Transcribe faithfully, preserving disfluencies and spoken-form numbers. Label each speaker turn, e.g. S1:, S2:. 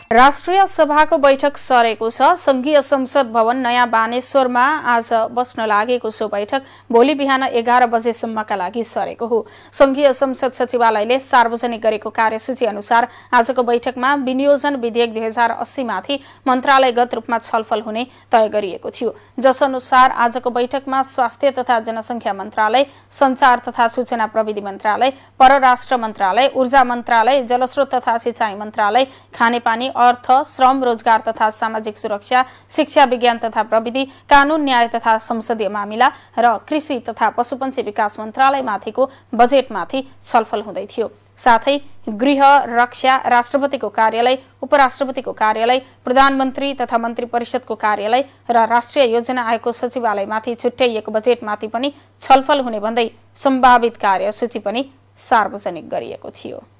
S1: राष्ट्रिय सभाको बैठक सरेको छ। संघीय संसद भवन नयाँ बानेश्वरमा आज बस्न लागेको सो बैठक भोलि बिहान एघार बजेसम्मका लागि सरेको हो। संघीय संसद सचिवालयले सार्वजनिक गरेको कार्यसूची अनुसार आजको बैठकमा विनियोजन विधेयक दुई हजार अस्सी माथि मन्त्रालयगत रूपमा छलफल हुने तय गरिएको थियो। जसअनुसार आजको बैठकमा स्वास्थ्य तथा जनसंख्या मन्त्रालय, संचार तथा सूचना प्रविधि मन्त्रालय, परराष्ट्र मन्त्रालय, ऊर्जा मन्त्रालय, जलस्रोत तथा सिंचाई मन्त्रालय, खानेपानी, अर्थ, श्रम, रोजगार तथा सामाजिक सुरक्षा, शिक्षा, विज्ञान तथा प्रविधि, कानून, न्याय तथा संसदीय मामिला र कृषि तथा पशुपन्छी विकास मन्त्रालयमाथिको बजेटमाथि छलफल हुँदै थियो। साथै गृह, रक्षा, राष्ट्रपतिको कार्यालय, उपराष्ट्रपतिको कार्यालय, प्रधानमन्त्री तथा मन्त्री परिषदको कार्यालय र राष्ट्रिय योजना आयोगको सचिवालयमाथि छुट्याइएको बजेटमाथि पनि छलफल हुने भन्दै सम्भावित कार्यसूची पनि सार्वजनिक गरिएको थियो।